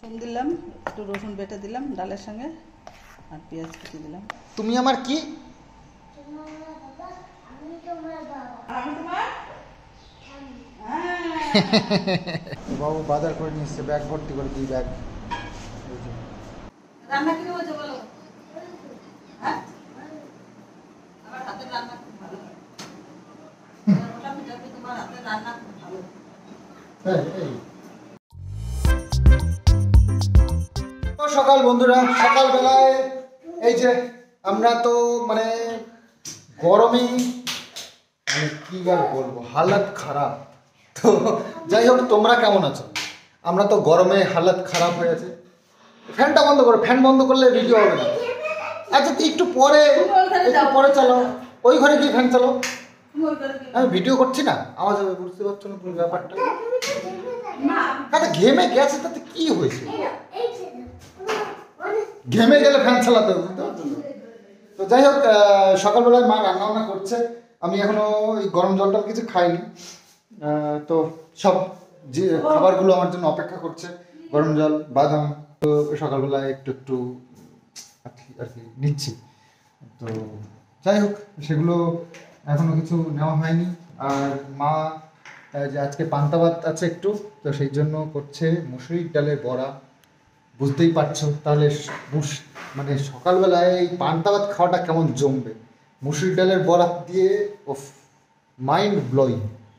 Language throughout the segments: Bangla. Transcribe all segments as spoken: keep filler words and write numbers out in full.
রসুন দিলাম, একটু রসুন বেটে দিলাম ডালের সঙ্গে, আর পেঁয়াজ কেটে দিলাম। তুমি আমার কি? বাবু বাজার করে নিয়ে এসছে, ব্যাগ ভর্তি করে দিই ব্যাগ। রান্না কি হয়েছে বলো? হ্যাঁ, আমার হাতের রান্না খুব ভালো। তোমার হাতের রান্না খুব ভালো। সকাল বন্ধুরা, সকালবেলায় এই যে আমরা তো মানে গরমে মানে কি আর বলবো, হালত খারাপ। তো যাই হোক, তোমরা কেমন আছো? আমরা তো গরমে হালত খারাপ হয়ে আছে। ফ্যানটা বন্ধ করো, ফ্যান বন্ধ করলে ভিডিও হবে না। আচ্ছা একটু পরে একটু পরে চালাও, ওই ঘরে গিয়ে ফ্যান চালাও। আমি ভিডিও করছি না, আওয়াজ হবে, বুঝতে পারছো না পুরো ব্যাপারটা? আচ্ছা ঘেমে গেছে তাতে কি হয়েছে? ঘেমে গেলে ফ্যান চালাতে হবে, বুঝতে পারছো? তো যাই হোক, সকালবেলায় মা রান্না বান্না করছে। আমি এখনো এই গরম জলটা কিছু খাইনি। তো সব যে খাবারগুলো আমার জন্য অপেক্ষা করছে, গরম জল, বাদাম। তো সকালবেলায় একটু একটু আর কি নিচ্ছি। তো যাই হোক, সেগুলো এখনো কিছু নেওয়া হয়নি। আর মা যে আজকে পান্তা ভাত আছে একটু, তো সেই জন্য করছে মুসুরির ডালের বড়া। বুঝতেই পারছো তাহলে মানে সকালবেলায় এই পান্তা ভাত খাওয়াটা কেমন জমবে। মুসুরির ডালের বড়া দিয়ে ও মাইন্ড ব্লোয়িং।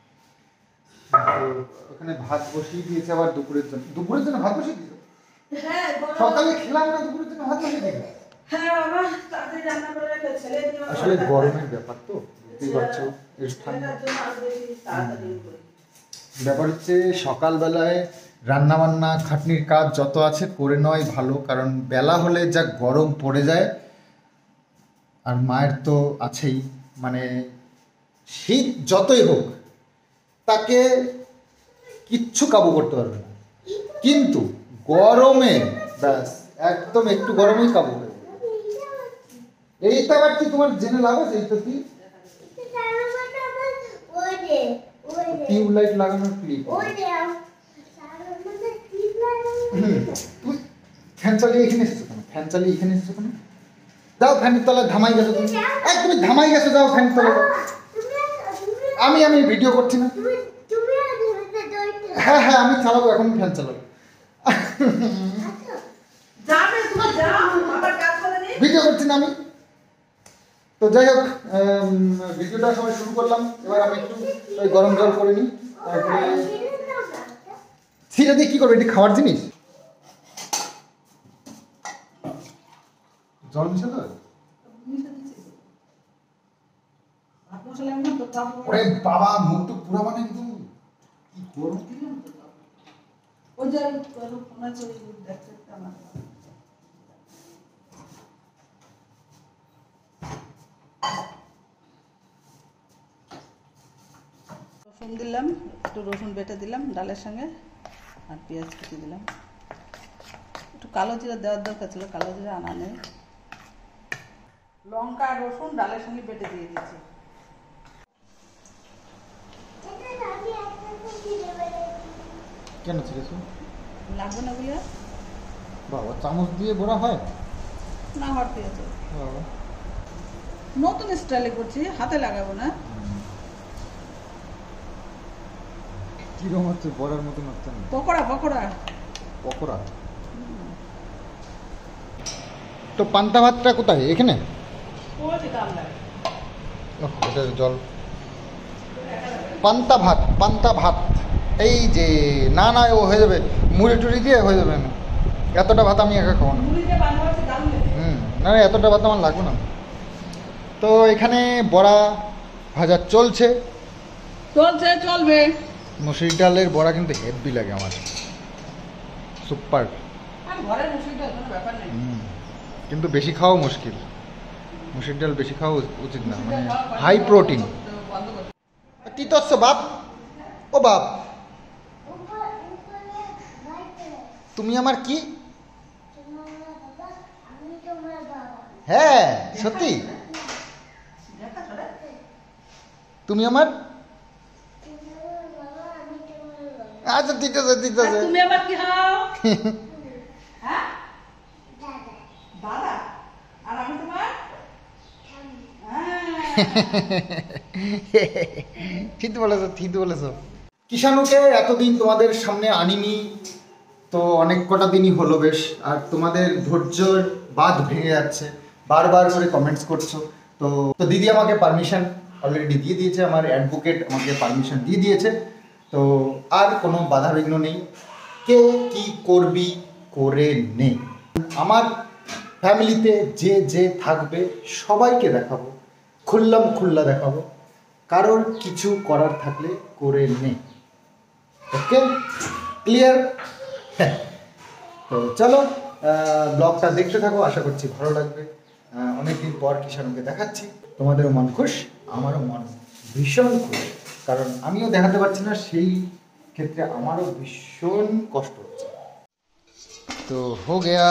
ওখানে ভাত বসিয়ে দিয়েছে আবার দুপুরের জন্য। দুপুরের জন্য ভাত বসিয়ে দিয়েছে? হ্যাঁ, সকালে খেলাম না, দুপুরের জন্য ভাত বসিয়ে দিয়েছে? হ্যাঁ বাবা, তাড়াতাড়ি রান্না করে রেখে ছেলে দিয়ে আসলে গরমের ব্যাপার তো, বুঝতেই পারছো। ব্যাপার হচ্ছে সকালবেলায় রান্না বান্না খাটনির কাজ যত আছে করে নেওয়াই ভালো, কারণ বেলা হলে যা গরম পড়ে যায়। আর মায়ের তো আছেই, মানে শীত যতই হোক তাকে কিচ্ছু কাবু করতে পারবে না, কিন্তু গরমে ব্যাস একদম একটু গরমেই কাবু হয়ে যাবে। এইটা আবার কি তোমার জেনে লাভ আছে? এই তো কি টিউবলাইট লাগানোর ক্লিপ। ফ্যান চালিয়ে এখানে এসেছো কেন? ফ্যান চালিয়ে এখানে এসেছো কেন? যাও ফ্যানের তলায় ধামাই গেছো তুমি। এই তুমি ধামাই গেছো, যাও ফ্যানের তলায়। আমি আমি ভিডিও করছি না। হ্যাঁ হ্যাঁ আমি চালাবো, এখন ফ্যান চালাবো। ভিডিও করছি না আমি। তো যাই হোক, ভিডিওটা সবাই শুরু করলাম। এবার আমি একটু ওই গরম জল করে নিই, তারপরে সেটা দিয়ে কী করবো? এটি খাওয়ার জিনিস, জল মিশে তো। ওরে বাবা, মুখ তো পুরো মানে একদম কি করবো। ওই যে রসুন দিলাম, একটু রসুন বেটে দিলাম ডালের সঙ্গে, আর পেঁয়াজ কেটে দিলাম। একটু কালো জিরা দেওয়ার দরকার ছিল, কালো জিরা আনা নেই। লঙ্কা আর রসুন ডালের সঙ্গে বেটে দিয়ে দিয়েছি। কেন ছিলেছ? লাগবে না বুঝলে? বাবা চামচ দিয়ে বড়া হয় না, হওয়ার পেঁয়াজ নতুন স্টাইলে করছি, হাতে লাগাবো না। কিরকম হচ্ছে? বড়ার মতন হচ্ছে না? পকোড়া পকোড়া পকোড়া। তো পান্তা ভাতটা কোথায়? এখানে এটা জল। পান্তা ভাত, পান্তা ভাত এই যে না না ও হয়ে যাবে, মুড়ি টুড়ি দিয়ে হয়ে যাবে। না এতটা ভাত আমি একা খাবো না। হুম না না এতটা ভাত আমার লাগবে না। তো এখানে বড়া ভাজা চলছে চলছে চলবে। মুসুরির ডালের বড়া কিন্তু হেভি লাগে আমার, সুপার। হুম কিন্তু বেশি খাওয়া মুশকিল, মুসুরির ডাল বেশি খাওয়া উচিত না, মানে হাই প্রোটিন। কি তৎস বাপ? ও বাপ, তুমি আমার কি? হ্যাঁ সত্যি তুমি আমার? আচ্ছা ঠিক আছে ঠিক আছে। তুমি আবার কি হও? ঠিক বলেছো, ঠিক বলেছো। কিষাণুকে এতদিন তোমাদের সামনে আনিনি, তো অনেক কটা দিনই হলো বেশ, আর তোমাদের ধৈর্যের বাঁধ ভেঙে যাচ্ছে, বারবার করে কমেন্টস করছো। তো তো দিদি আমাকে পারমিশন অলরেডি দিয়ে দিয়েছে, আমার অ্যাডভোকেট আমাকে পারমিশন দিয়ে দিয়েছে, তো আর কোনো বাধাবিঘ্ন নেই। কে কি করবি করে নে, আমার ফ্যামিলিতে যে যে থাকবে সবাইকে দেখাবো, খুল্লাম খুল্লা দেখাবো, কারোর কিছু করার থাকলে করে নে। Okay, clear? তো চলো ব্লগটা দেখতে থাকো, আশা করছি ভালো লাগবে। অনেকদিন পর কিষাণুকে দেখাচ্ছি, তোমাদেরও মন খুশ, আমারও মন ভীষণ খুশ, কারণ আমিও দেখাতে পারছি না, সেই ক্ষেত্রে আমারও ভীষণ কষ্ট হচ্ছে। তো হো গয়া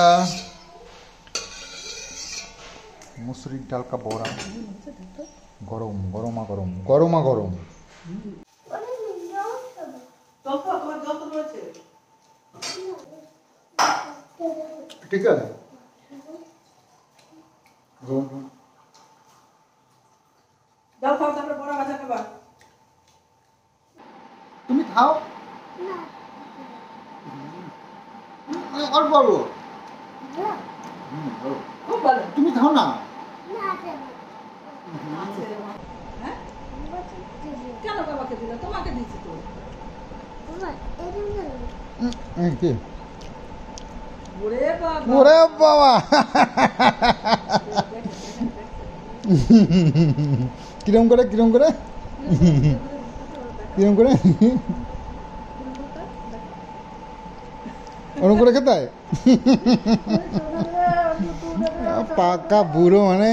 মুসুরির ডাল কা বড়া, গরম গরমা গরম গরমা গরম। ঠিক আছে, তুমি খাও অল্প অল্প, তুমি খাও না। কেন বাবাকে দিল? তোমাকে দিচ্ছি তো। ওরে বাবা, ওরে বাবা, কিরম করে কিরম করে কিরম করে ওরম করে খেতে হয়? পাকা বুড়ো মানে।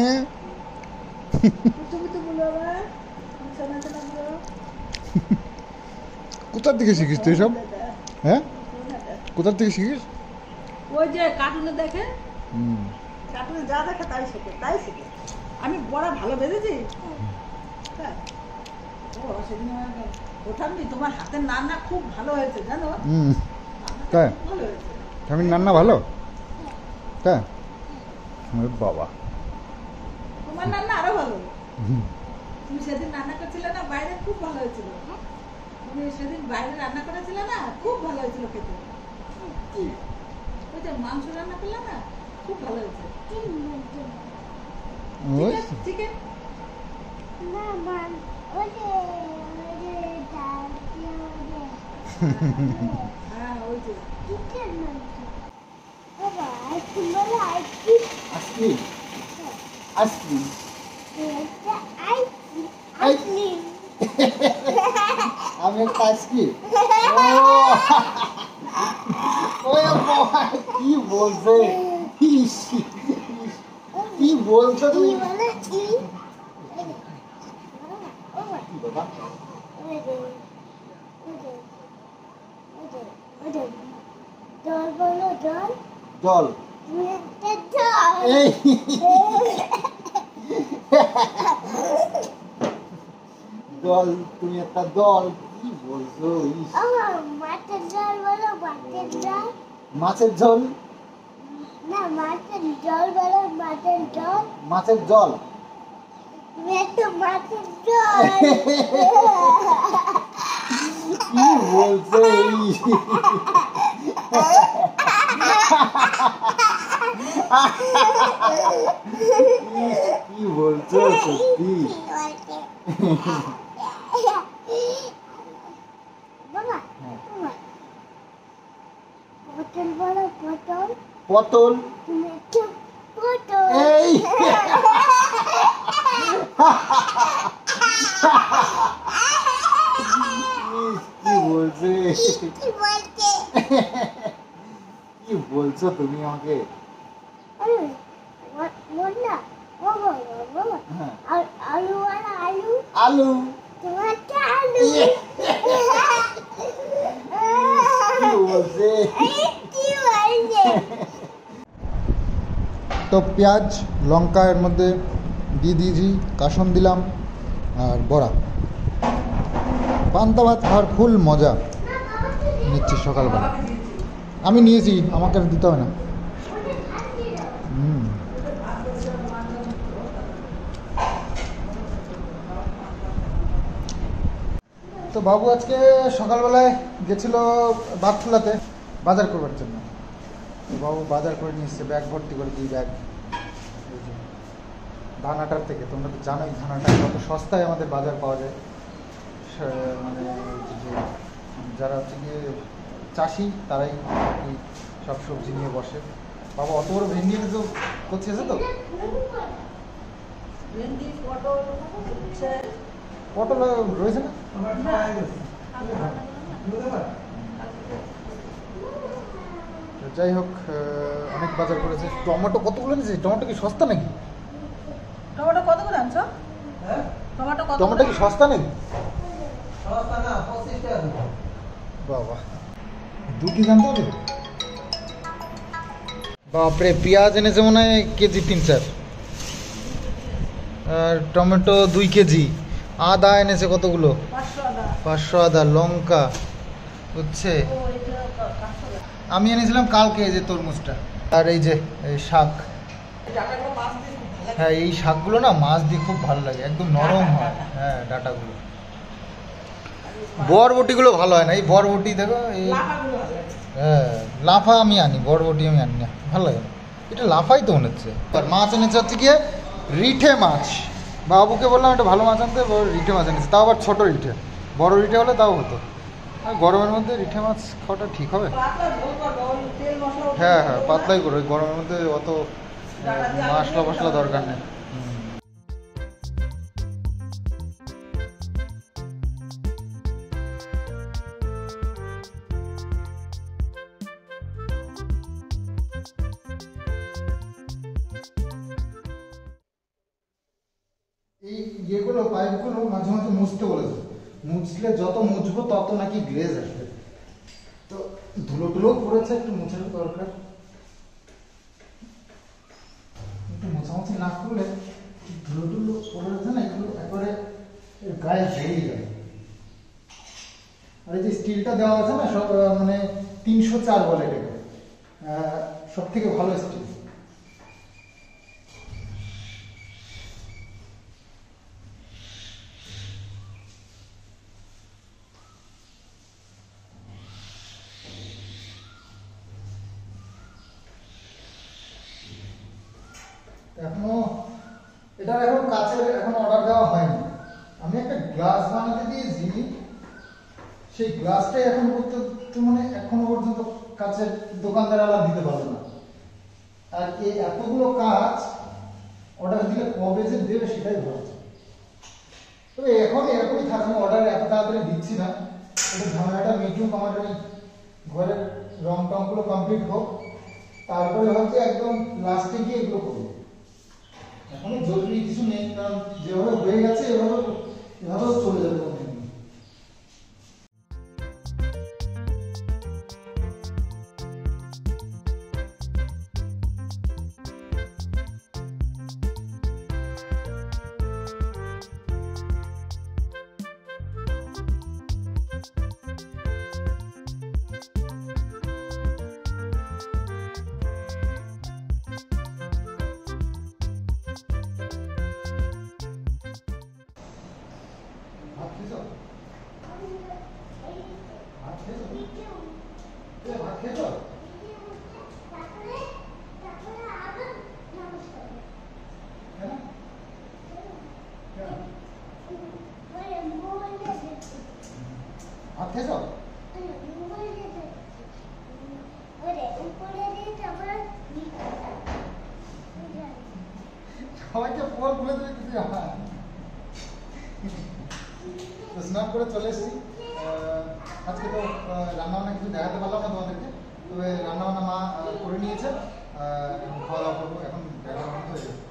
কোথার থেকে শিখিস তুই সব? হ্যাঁ, কোথার থেকে শিখিস? ওই যে কার্টুনে দেখে, কার্টুনে যা দেখে তাই শেখে, তাই শিখে। আমি বড়া ভালো বেঁধেছি। হ্যাঁ, ও সেদিন ওঠাননি, তোমার হাতের রান্না খুব ভালো হয়েছে জানো। হুম, তাই? ভালো হয়েছে, স্বামীর রান্না ভালো, তাই? বাবা, তোমার রান্না আরো ভালো। তুমি সেদিন রান্না করছিলে না বাইরে, খুব ভালো হয়েছিল। তুমি সেদিন বাইরে রান্না করেছিলে না, খুব ভালো হয়েছিল খেতে। ওই যে মাংস রান্না করলে না, খুব ভালো হয়েছে। চিকেন হ্যাঁ, ওই যে আইসক্রিম, আইসক্রিম, আমি একটা আইসক্রিম। কি বলছে, কি বলছো তুমি? জল, এই দল, তুমি একটা দল, কি বলছো? মাছের ঝোল বলো, মাছের ঝোল, মাছের ঝোল না, মাছের ঝোল বলো, মাছের ঝোল, মাছের জল, মাছের জল, কি বলছো? কি বলছো সত্যি? পটল, এই কি বলছে, কি বলছো তুমি আমাকে? আলু, আলু, তো পেঁয়াজ লঙ্কা এর মধ্যে দিয়ে দিয়েছি, কাসন দিলাম আর বড়া। পান্তা ভাত খাওয়ার ফুল মজা নিচ্ছি সকালবেলা। আমি নিয়েছি, আমাকে আর দিতে হবে না। হুম, তো বাবু আজকে সকালবেলায় গেছিল বাতখোলাতে বাজার করবার জন্য। তো বাবু বাজার করে নিয়ে এসছে ব্যাগ ভর্তি করে, দুই ব্যাগ। ধানাটার থেকে, তোমরা তো জানোই ধানাটা কত সস্তায় আমাদের বাজার পাওয়া যায়। মানে যে যারা হচ্ছে গিয়ে চাষি তারাই এই সব সবজি নিয়ে বসে। বাবা অত বড় ভেন্ডি এনে তো করছে তো, পটল রয়েছে না? যাই হোক, অনেক বাজার করেছে। টমেটো কতগুলো নিয়েছে? টমেটো কি সস্তা নাকি? টমেটো কত করে আনছো? টমেটো কত? টমেটো কি সস্তা নাকি? সস্তা না, পঁচিশ টাকা। বাবা, দু কেজি আনতে হবে? বাপরে, পেঁয়াজ এনেছে মনে হয় কেজি তিন চার, আর টমেটো দুই কেজি। আদা এনেছে কতগুলো? পাঁচশো আদা। লঙ্কা হচ্ছে, আমি এনেছিলাম কালকে এই যে তরমুজটা, আর এই যে এই শাক। হ্যাঁ, এই শাকগুলো না মাছ দিয়ে খুব ভালো লাগে, একদম নরম হয়। হ্যাঁ, ডাটাগুলো। বরবটিগুলো ভালো হয় না, এই বরবটি দেখো এই। হ্যাঁ, লাফা আমি আনি, বরবটি আমি আনি না, ভালো লাগে না। এটা লাফাই তো মনে হচ্ছে। আর মাছ এনেছে হচ্ছে গিয়ে রিঠে মাছ। বাবুকে বললাম একটা ভালো মাছ আনতে, রিঠে মাছ এনেছে, তাও আবার ছোটো রিঠে। বড় রিঠে হলে তাও হতো। আর গরমের মধ্যে রিঠে মাছ খাওয়াটা ঠিক হবে? হ্যাঁ হ্যাঁ, পাতলাই করো, গরমের মধ্যে অত মশলা মশলা দরকার নেই। এই ইয়েগুলো পাইপগুলো মাঝে মাঝে মুছতে বলেছে, মুছলে যত মুছবো তত নাকি গ্লেজ আসবে। তো ধুলো টুলো পড়েছে, একটু মুছার দরকার। একটু মোছামুছি না করলে ধুলো টুলো পড়েছে না, এগুলো একবারে গায়ে বেরিয়ে যাবে। আর এই যে স্টিলটা দেওয়া আছে না, সব মানে তিনশো চার বলে এটাকে, সব থেকে ভালো স্টিল। এখনো এটা এখন কাচের এখন অর্ডার দেওয়া হয়নি। আমি একটা গ্লাস বানাতে দিয়েছি, সেই গ্লাসটাই এখন পর্যন্ত মানে এখনো পর্যন্ত কাচের দোকানদাররা দিতে পারবে না। আর এই এতগুলো কাজ অর্ডার দিলে কবে যে দেবে সেটাই ভাবছি। তবে এখন এরকমই থাকবে, অর্ডার এত তাড়াতাড়ি দিচ্ছি না। এটা ঝামেলাটা মিটুক, আমার ওই ঘরের রং টংগুলো কমপ্লিট হোক, তারপরে হচ্ছে একদম লাস্টে গিয়ে এগুলো করবো। এখন জরুরি কিছু নেই, কারণ যেভাবে হয়ে গেছে এভাবে এভাবেও চলে যাবে। সবাইকে ফোন বলে দেবে কিছু। স্নান করে চলে এসেছি। আজকে তো রান্নাবান্না কিছু দেখাতে পারলাম না তোমাদেরকে, তবে রান্নাবান্না মা করে নিয়েছে, খাওয়া দাওয়া করবো। এখন হয়ে যাবে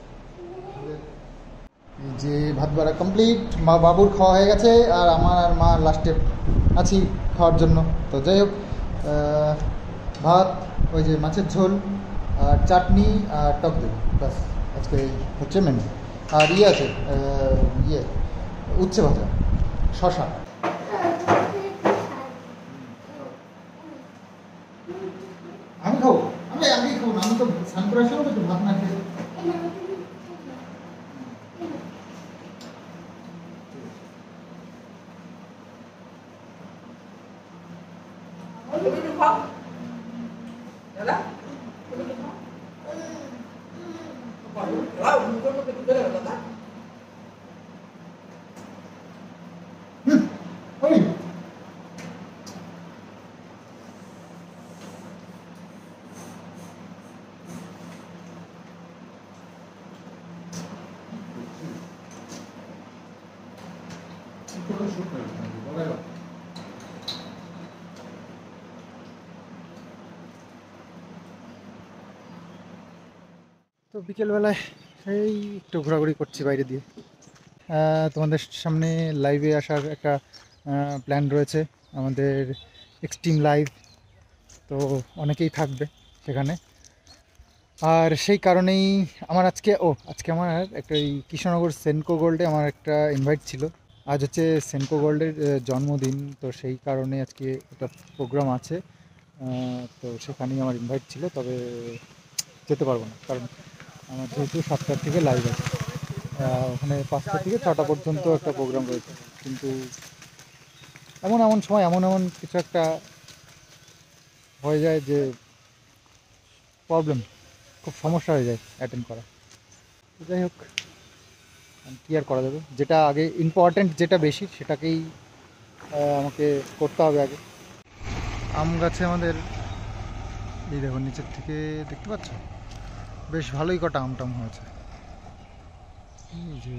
যে ভাত বাড়া কমপ্লিট, মা বাবুর খাওয়া হয়ে গেছে, আর আমার আর মা লাস্টে আছি খাওয়ার জন্য। তো যাই হোক, ভাত, ওই যে মাছের ঝোল, আর চাটনি আর টক দই, ব্যাস আজকে এই হচ্ছে মেনু। আর ইয়ে আছে, ইয়ে উচ্ছে ভাজা, শশা। আমি খাবো, আমি আগে খাবো না, আমি তো স্নান করে আসলাম তো, একটু ভাত না খেয়ে। তো বিকেলবেলায় এই একটু ঘোরাঘুরি করছি বাইরে দিয়ে। আহ, তোমাদের সামনে লাইভে আসার একটা প্ল্যান রয়েছে আমাদের, এক্সট্রিম লাইভ। তো অনেকেই থাকবে সেখানে, আর সেই কারণেই আমার আজকে ও আজকে আমার একটা এই কৃষ্ণনগর সেনকো গোল্ডে আমার একটা ইনভাইট ছিল। আজ হচ্ছে সেনকো গোল্ডের জন্মদিন, তো সেই কারণে আজকে একটা প্রোগ্রাম আছে। আহ, তো সেখানেই আমার ইনভাইট ছিল, তবে যেতে পারবো না কারণ আমার যেহেতু সাতটার থেকে লাইভ আছে। আহ, ওখানে পাঁচটা থেকে ছটা পর্যন্ত একটা প্রোগ্রাম রয়েছে, কিন্তু এমন এমন সময় এমন এমন কিছু একটা হয়ে যায় যে প্রবলেম, খুব সমস্যা হয়ে যায় অ্যাটেন্ড করা। তো যাই হোক, কী আর করা যাবে, যেটা আগে ইম্পর্ট্যান্ট, যেটা বেশি সেটাকেই আহ, আমাকে করতে হবে আগে। আম গাছে আমাদের এই দেখো নিচের থেকে দেখতে পাচ্ছ বেশ ভালোই কটা আম টাম হয়েছে। এই যে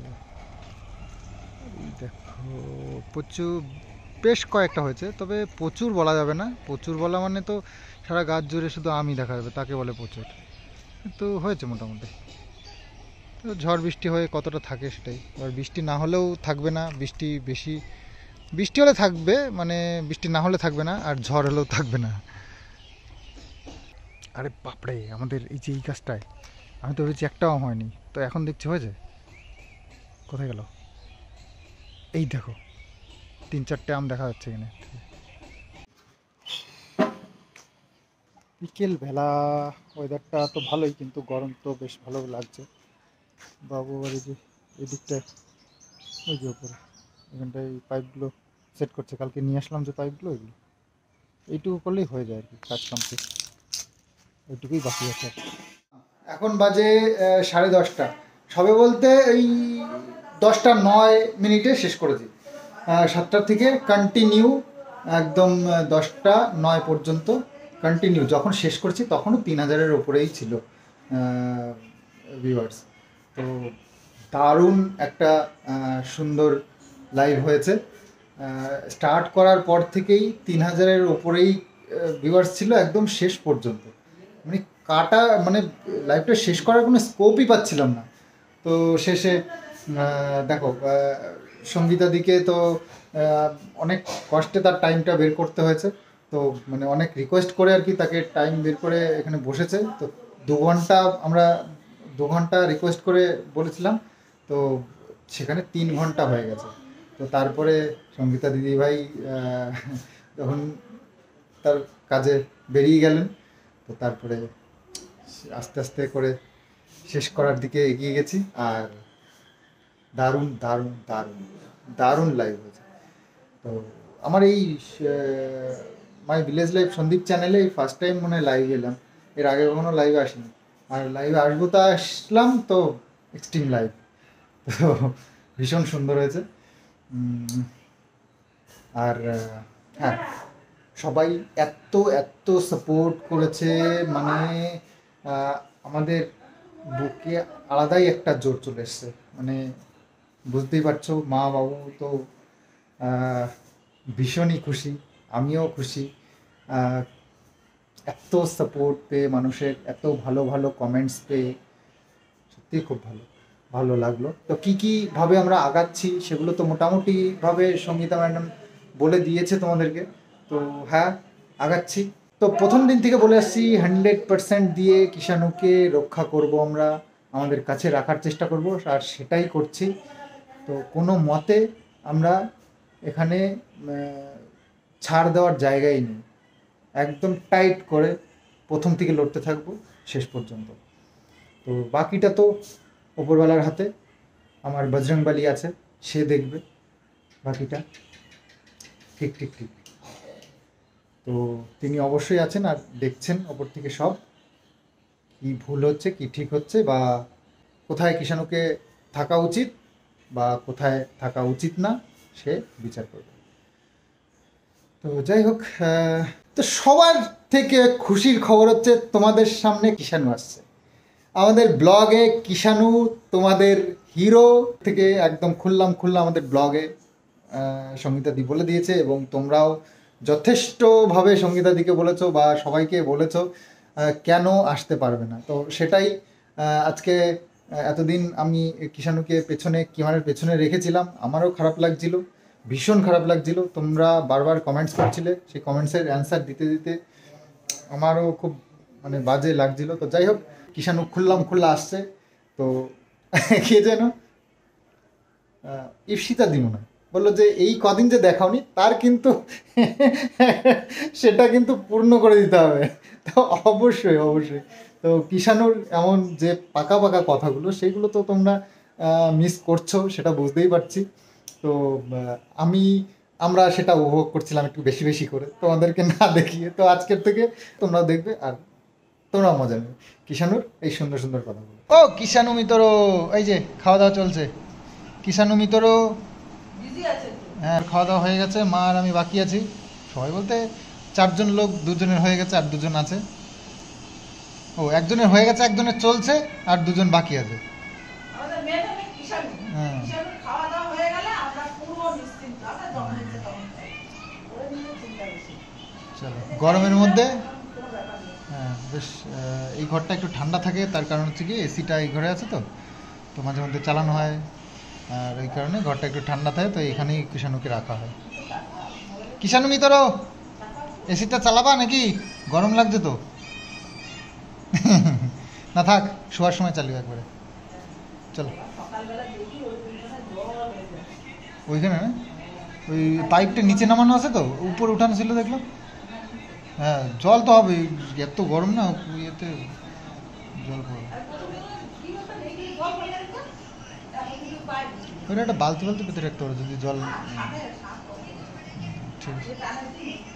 এই দেখো প্রচুর, বেশ কয়েকটা হয়েছে, তবে প্রচুর বলা যাবে না। প্রচুর বলা মানে তো সারা গাছ জুড়ে শুধু আমই দেখা যাবে, তাকে বলে প্রচুর। কিন্তু হয়েছে মোটামুটি। তো ঝড় বৃষ্টি হয়ে কতটা থাকে সেটাই, আর বৃষ্টি না হলেও থাকবে না, বৃষ্টি বেশি বৃষ্টি হলে থাকবে, মানে বৃষ্টি না হলে থাকবে না, আর ঝড় হলেও থাকবে না। আরে বাপরে, আমাদের এই যে এই গাছটায় আমি তো ভেবেছি একটাও আম হয়নি, তো এখন দেখছি হয়েছে। কোথায় গেল? এই দেখো তিন চারটে আম দেখা যাচ্ছে এখানে। বিকেল বেলা ওয়েদারটা তো ভালোই, কিন্তু গরম তো বেশ ভালো লাগছে। বাবু বাড়ি যে এই দিকটায়, ওই যে ওপরে এখানটায় পাইপগুলো সেট করছে, কালকে নিয়ে আসলাম যে পাইপগুলো, ওইগুলো এইটুকু করলেই হয়ে যায় আর কি, কাজ কমপ্লিট। ওইটুকুই বাকি আছে। এখন বাজে আহ, সাড়ে দশটা, সবে বলতে এই দশটা নয় মিনিটে শেষ করেছি। আহ, সাতটার থেকে কন্টিনিউ একদম আহ, দশটা নয় পর্যন্ত কন্টিনিউ। যখন শেষ করেছি তখনও তিন হাজারের ওপরেই ছিল ভিউয়ার্স। তো দারুণ একটা আহ, সুন্দর লাইভ হয়েছে। স্টার্ট করার পর থেকেই তিন হাজারের ওপরেই ভিউয়ার্স ছিল একদম শেষ পর্যন্ত। মানে কাটা মানে লাইভটা শেষ করার কোনো স্কোপই পাচ্ছিলাম না। তো শেষে আহ, দেখো আহ, সঙ্গীতা দিকে তো আহ, অনেক কষ্টে তার টাইমটা বের করতে হয়েছে। তো মানে অনেক রিকোয়েস্ট করে আর কি তাকে টাইম বের করে এখানে বসেছে। তো দু ঘন্টা আমরা দু ঘন্টা রিকোয়েস্ট করে বলেছিলাম, তো সেখানে তিন ঘন্টা হয়ে গেছে। তো তারপরে সঙ্গীতা দিদিভাই আহ, যখন তার কাজে বেরিয়ে গেলেন, তো তারপরে আস্তে আস্তে করে শেষ করার দিকে এগিয়ে গেছি। আর দারুণ দারুণ দারুণ দারুণ লাইভ হয়েছে। তো আমার এই মাই ভিলেজ লাইভ সন্দীপ চ্যানেলে এই ফার্স্ট টাইম মনে হয় লাইভ এলাম, এর আগে কখনো লাইভে আসিনি। আর লাইভে আসবো তা আসলাম, তো এক্সট্রিম লাইভ, তো ভীষণ সুন্দর হয়েছে। উম, আর আহ, হ্যাঁ, সবাই এত এত সাপোর্ট করেছে, মানে আহ, আমাদের বুকে আলাদাই একটা জোর চলে এসছে। মানে বুঝতেই পারছো, মা বাবু তো আহ, ভীষণই খুশি, আমিও খুশি। আহ, এত সাপোর্ট পেয়ে, মানুষের এত ভালো ভালো কমেন্টস পেয়ে সত্যিই খুব ভালো ভালো লাগলো। তো কী কীভাবে আমরা আগাচ্ছি সেগুলো তো মোটামুটিভাবে সঙ্গীতা ম্যাডাম বলে দিয়েছে তোমাদেরকে। তো হ্যাঁ, আগাচ্ছি। তো প্রথম দিন থেকে বলে আসছি, হান্ড্রেড পার্সেন্ট দিয়ে কিষাণুকে রক্ষা করব, আমরা আমাদের কাছে রাখার চেষ্টা করব, আর সেটাই করছি। তো কোনো মতে আমরা এখানে ছাড় দেওয়ার জায়গাই নেই, একদম টাইট করে প্রথম থেকে লড়তে থাকবো শেষ পর্যন্ত। তো বাকিটা তো ওপরওয়ালার হাতে, আমার বজরংবলী আছে, সে দেখবে বাকিটা। ঠিক ঠিক ঠিক তো তিনি অবশ্যই আছেন আর দেখছেন ওপর থেকে সব কি ভুল হচ্ছে কি ঠিক হচ্ছে বা কোথায় কিষাণুকে থাকা উচিত বা কোথায় থাকা উচিত না সে বিচার করবে। তো যাই হোক, আহ, তো সবার থেকে খুশির খবর হচ্ছে তোমাদের সামনে কিষাণু আসছে আমাদের ব্লগে। কিষাণু তোমাদের হিরো থেকে একদম খুললাম খুললাম আমাদের ব্লগে সঙ্গীতাদি বলে দিয়েছে এবং তোমরাও যথেষ্টভাবে সঙ্গীতাদিকে বলেছো বা সবাইকে বলেছো আহ, কেন আসতে পারবে না। তো সেটাই আহ, আজকে আহ, এতদিন আমি কিষাণুকে পেছনে কিমারের পেছনে রেখেছিলাম, আমারও খারাপ লাগছিল, ভীষণ খারাপ লাগছিল। তোমরা বারবার কমেন্টস করছিলে, সেই কমেন্টসের অ্যান্সার দিতে দিতে আমারও খুব মানে বাজে লাগছিল। তো যাই হোক, কিষাণু খুললাম খুল্লা আসছে। তো কে যেন ইপসিতা দি মনে হয় বললো যে এই কদিন যে দেখাওনি তার কিন্তু সেটা কিন্তু পূর্ণ করে দিতে হবে। তো অবশ্যই অবশ্যই তো কিষাণুর এমন যে পাকা পাকা কথাগুলো সেগুলো তো তোমরা মিস করছো, সেটা বুঝতেই পারছি। তো আহ, আমি আমরা সেটা উপভোগ করছিলাম একটু বেশি বেশি করে তোমাদেরকে না দেখিয়ে। তো আজকের থেকে তোমরা দেখবে আর তোমরা মজা নেবে কিষাণুর এই সুন্দর সুন্দর কথাগুলো। ও কিষাণু মিতরো, এই যে খাওয়া দাওয়া চলছে। কিষাণু মিতরো বিজি আছে তো। হ্যাঁ, খাওয়া দাওয়া হয়ে গেছে, মা আর আমি বাকি আছি। সবাই বলতে চারজন লোক, দুজনের হয়ে গেছে আর দুজন আছে। ও একজনের হয়ে গেছে, একজনের চলছে আর দুজন বাকি আছে। আমাদের মেয়ে নামে কিষাণু। হ্যাঁ। কিষাণুর খাওয়া দাওয়া হয়ে গেলে আমরা পুরো নিশ্চিন্ত, আমরা যখন ইচ্ছে তখন খাই। ওরা নিয়ে চিন্তা বেশি। চলো, গরমের মধ্যে কোনো ব্যাপার নেই। হ্যাঁ বেশ আহ, এই ঘরটা একটু ঠান্ডা থাকে, তার কারণ হচ্ছে কি এসিটা এই ঘরে আছে তো তো মাঝে মধ্যে চালানো হয়, আর এই কারণে ঘরটা একটু ঠান্ডা থাকে, তো এখানেই কিষাণুকে রাখা হয়। কিষাণু মিতরো, এসিটা চালাবা নাকি? গরম লাগছে তো। না থাক, শোয়ার সময় চালিয়ে একবারে। চলো সকালবেলা দেখি ওই পরিমাণে জল হয়ে যায়। ওইখানে না, ওই পাইপটা নিচে নামানো আছে তো, উপরে উঠানো ছিল দেখলাম। হ্যাঁ জল তো হবে, এত গরম না ইয়েতে জল পড়বে। আর প্রথমে কি ব্যাপার, এই যে জল হয়ে গেছে, এখন কিছু পাই না। ওইটা একটা বালতি বালতি পেতে রাখতে পারো যদি জল। সাথে সাথ ঠিক আছে। যে টানে দিই